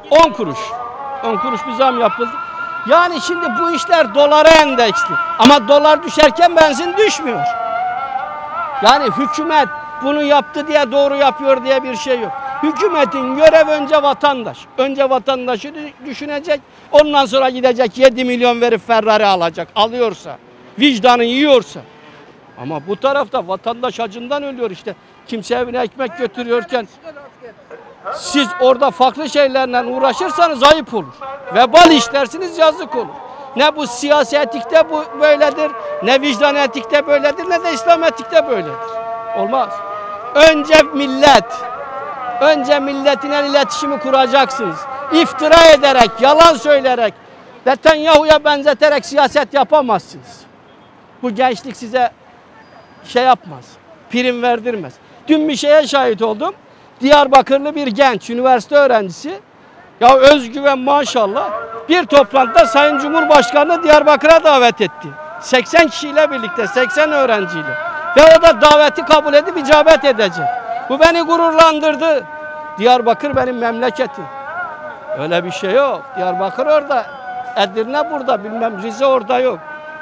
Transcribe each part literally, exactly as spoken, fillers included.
on kuruş. on kuruş bir zam yapıldı. Yani şimdi bu işler dolara endeksli. Ama dolar düşerken benzin düşmüyor. Yani hükümet bunu yaptı diye doğru yapıyor diye bir şey yok. Hükümetin görev önce vatandaş. Önce vatandaşı düşünecek. Ondan sonra gidecek yedi milyon verip Ferrari alacak. Alıyorsa, vicdanı yiyorsa. Ama bu tarafta vatandaş acından ölüyor işte. Kimse evine ekmek götürüyorken siz orada farklı şeylerle uğraşırsanız ayıp olur. Vebal işlersiniz, yazık olur. Ne bu siyasi etikte bu böyledir, ne vicdan etikte böyledir, ne de İslam etikte böyledir. Olmaz. Önce millet, önce milletinle iletişimi kuracaksınız. İftira ederek, yalan söyleyerek, Netanyahu'ya benzeterek siyaset yapamazsınız. Bu gençlik size şey yapmaz, prim verdirmez. Dün bir şeye şahit oldum. Diyarbakırlı bir genç, üniversite öğrencisi. Ya özgüven maşallah. Bir toplantıda Sayın Cumhurbaşkanı Diyarbakır'a davet etti. seksen kişiyle birlikte, seksen öğrenciyle. Ve o da daveti kabul edip icabet edecek. Bu beni gururlandırdı. Diyarbakır benim memleketim. Öyle bir şey yok. Diyarbakır orada, Edirne burada, bilmem Rize orada yok.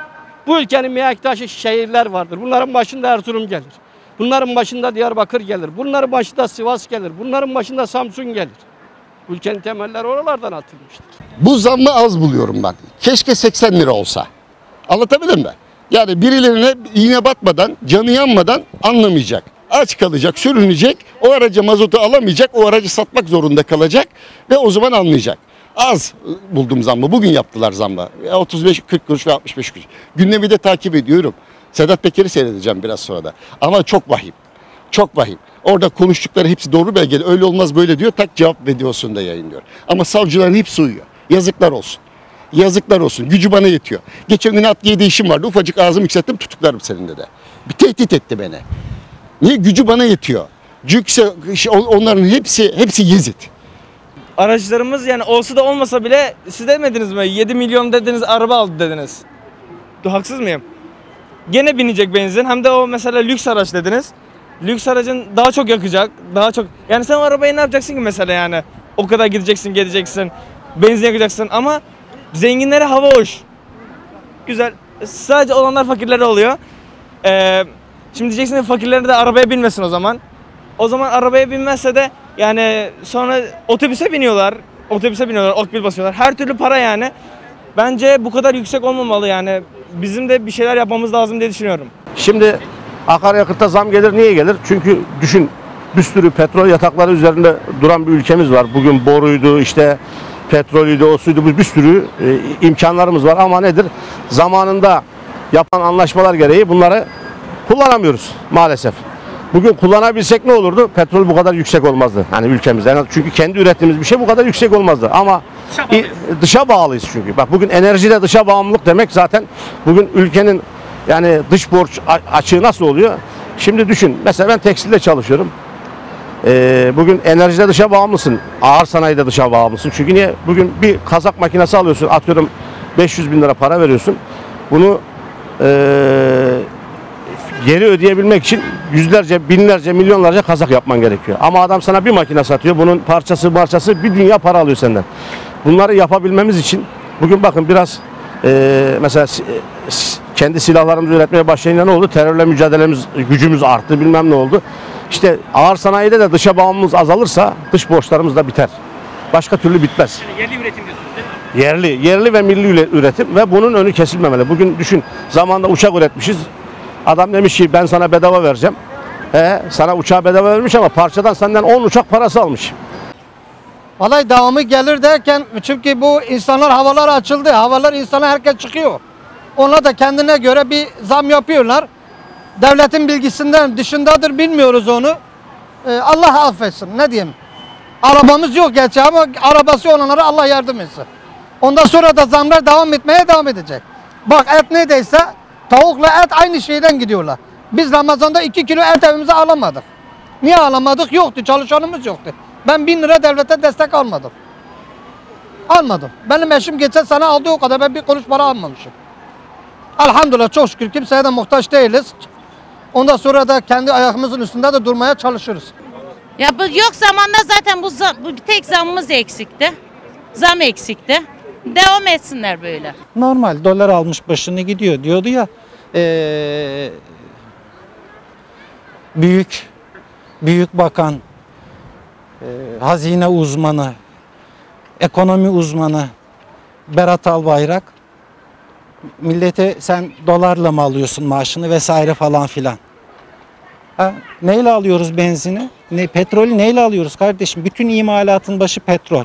Bu ülkenin mihenk taşı şehirler vardır. Bunların başında Erzurum gelir. Bunların başında Diyarbakır gelir. Bunların başında Sivas gelir. Bunların başında Samsun gelir. Ülkenin temelleri oralardan atılmıştır. Bu zammı az buluyorum ben. Keşke seksen lira olsa. Anlatabildim mi? Yani birilerine iğne batmadan, canı yanmadan anlamayacak. Aç kalacak, sürünecek. O araca mazotu alamayacak. O aracı satmak zorunda kalacak. Ve o zaman anlayacak. Az buldum zammı. Bugün yaptılar zammı. otuz beş kırk kuruş ve altmış beş kuruş. Gündemi de takip ediyorum. Sedat Peker'i seyredeceğim biraz sonra da. Ama çok vahim. Çok vahim. Orada konuştukları hepsi doğru belgeli. Öyle olmaz böyle diyor. Tak cevap videosunda yayınlıyor. Ama savcıların hepsi uyuyor. Yazıklar olsun. Yazıklar olsun. Gücü bana yetiyor. Geçen gün adliyede işim vardı. Ufacık ağzımı yükselttim, tutuklarım seninle de. Bir tehdit etti beni. Niye? Gücü bana yetiyor. Çünkü onların hepsi hepsi Yezid. Araçlarımız yani olsa da olmasa bile siz demediniz mi? yedi milyon dediniz, araba aldı dediniz. Haksız mıyım? Gene binecek benzin, hem de o mesela lüks araç dediniz. Lüks aracın daha çok yakacak, daha çok... Yani sen o arabayı ne yapacaksın ki mesela yani? O kadar gideceksin, geleceksin, benzin yakacaksın ama zenginlere hava hoş. Güzel. Sadece olanlar fakirlere oluyor. Ee, şimdi diyeceksin ki fakirlere de arabaya binmesin o zaman. O zaman arabaya binmezse de yani sonra otobüse biniyorlar. Otobüse biniyorlar, akbil basıyorlar. Her türlü para yani. Bence bu kadar yüksek olmamalı yani. Bizim de bir şeyler yapmamız lazım diye düşünüyorum. Şimdi akaryakıta zam gelir. Niye gelir? Çünkü düşün, bir sürü petrol yatakları üzerinde duran bir ülkemiz var. Bugün boruydu, işte petrolüydü, o suydu, bu bir sürü e, imkanlarımız var. Ama nedir? Zamanında yapılan anlaşmalar gereği bunları kullanamıyoruz maalesef. Bugün kullanabilsek ne olurdu? Petrol bu kadar yüksek olmazdı. Hani ülkemizde. Çünkü kendi ürettiğimiz bir şey bu kadar yüksek olmazdı. Ama dışa bağlıyız, dışa bağlıyız çünkü. Bak bugün enerjide dışa bağımlılık demek zaten bugün ülkenin yani dış borç açığı nasıl oluyor? Şimdi düşün. Mesela ben tekstilde çalışıyorum. Ee, bugün enerjide dışa bağımlısın. Ağır sanayide dışa bağımlısın. Çünkü niye? Bugün bir kazak makinesi alıyorsun. Atıyorum beş yüz bin lira para veriyorsun. Bunu ee, geri ödeyebilmek için yüzlerce, binlerce, milyonlarca kazak yapman gerekiyor. Ama adam sana bir makine satıyor. Bunun parçası parçası bir dünya para alıyor senden. Bunları yapabilmemiz için bugün bakın biraz e, mesela kendi silahlarımızı üretmeye başlayınca ne oldu? Terörle mücadelemiz, gücümüz arttı, bilmem ne oldu. İşte ağır sanayide de dışa bağımlılığımız azalırsa dış borçlarımız da biter. Başka türlü bitmez. Yani yerli üretim diyorsunuz değil mi? Yerli, yerli ve milli üretim ve bunun önü kesilmemeli. Bugün düşün, zamanında uçak üretmişiz. Adam demiş ki ben sana bedava vereceğim. He, sana uçağı bedava vermiş ama parçadan senden on uçak parası almış. Vallahi devamı gelir derken çünkü bu insanlar havalar açıldı. Havalar insana herkes çıkıyor. Onlar da kendine göre bir zam yapıyorlar. Devletin bilgisinden dışındadır, bilmiyoruz onu. Ee, Allah affetsin, ne diyeyim. Arabamız yok gerçi ama arabası olanlara Allah yardım etsin. Ondan sonra da zamlar devam etmeye devam edecek. Bak et neredeyse tavukla et aynı şeyden gidiyorlar. Biz Ramazan'da iki kilo et evimize alamadık. Niye alamadık? Yoktu, çalışanımız yoktu. Ben bin lira devlete destek almadım. Almadım. Benim eşim geçen sene aldı o kadar, ben bir kuruş para almamışım. Elhamdülillah çok şükür kimseye de muhtaç değiliz. Ondan sonra da kendi ayağımızın üstünde de durmaya çalışırız. Ya bu yok zamanda zaten bu, zam, bu tek zammımız eksikti. Zam eksikti. Devam etsinler böyle. Normal dolar almış başını gidiyor diyordu ya. Ee, büyük büyük bakan, e, hazine uzmanı, ekonomi uzmanı Berat Albayrak millete sen dolarla mı alıyorsun maaşını vesaire falan filan. Ha, neyle alıyoruz benzini? Ne, petrolü neyle alıyoruz kardeşim? Bütün imalatın başı petrol.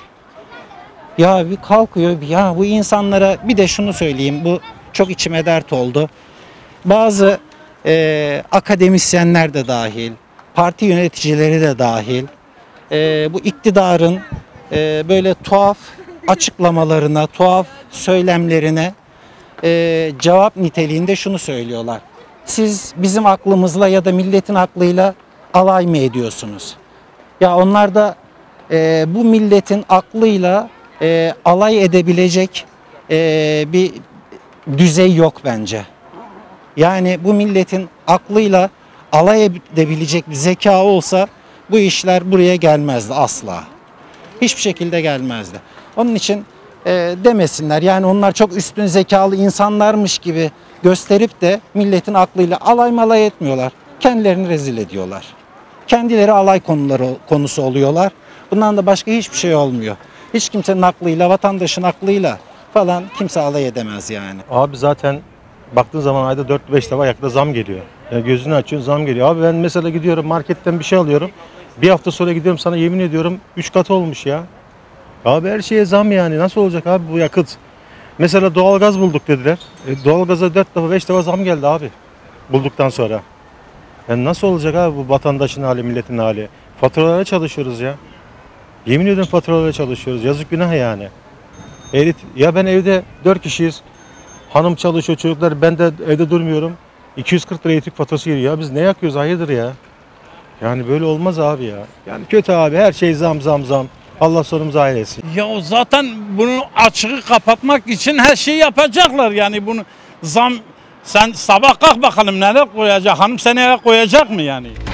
Ya bir kalkıyor ya bu insanlara bir de şunu söyleyeyim, bu çok içime dert oldu. Bazı e, akademisyenler de dahil, parti yöneticileri de dahil e, bu iktidarın e, böyle tuhaf açıklamalarına, tuhaf söylemlerine e, cevap niteliğinde şunu söylüyorlar. Siz bizim aklımızla ya da milletin aklıyla alay mı ediyorsunuz? Ya onlar da e, bu milletin aklıyla e, alay edebilecek e, bir düzey yok bence. Yani bu milletin aklıyla alay edebilecek bir zeka olsa bu işler buraya gelmezdi asla. Hiçbir şekilde gelmezdi. Onun için e, demesinler yani onlar çok üstün zekalı insanlarmış gibi gösterip de milletin aklıyla alay malay etmiyorlar. Kendilerini rezil ediyorlar. Kendileri alay konuları konusu oluyorlar. Bundan da başka hiçbir şey olmuyor. Hiç kimsenin aklıyla, vatandaşın aklıyla falan kimse alay edemez yani. Abi zaten baktığın zaman ayda dört beş defa yakında zam geliyor. Yani gözünü açıyorsun zam geliyor. Abi ben mesela gidiyorum marketten bir şey alıyorum. Bir hafta sonra gidiyorum sana yemin ediyorum üç kat olmuş ya. Abi her şeye zam yani. Nasıl olacak abi bu yakıt? Mesela doğalgaz bulduk dediler. E, doğalgaza dört defa beş defa zam geldi abi. Bulduktan sonra. Yani nasıl olacak abi bu vatandaşın hali, milletin hali? Faturalara çalışıyoruz ya. Yemin ediyorum faturalara çalışıyoruz. Yazık günah yani. Erit, ya ben evde dört kişiyiz. Hanım çalışıyor, çocuklar, ben de evde durmuyorum. iki yüz kırk lira elektrik faturası geliyor. Ya biz ne yakıyoruz hayırdır ya? Yani böyle olmaz abi ya. Yani kötü abi, her şey zam zam zam. Allah sonumuzu hayır etsin. Ya zaten bunu açığı kapatmak için her şeyi yapacaklar. Yani bunu zam, sen sabah kalk bakalım neler koyacak, hanım seni eve koyacak mı yani?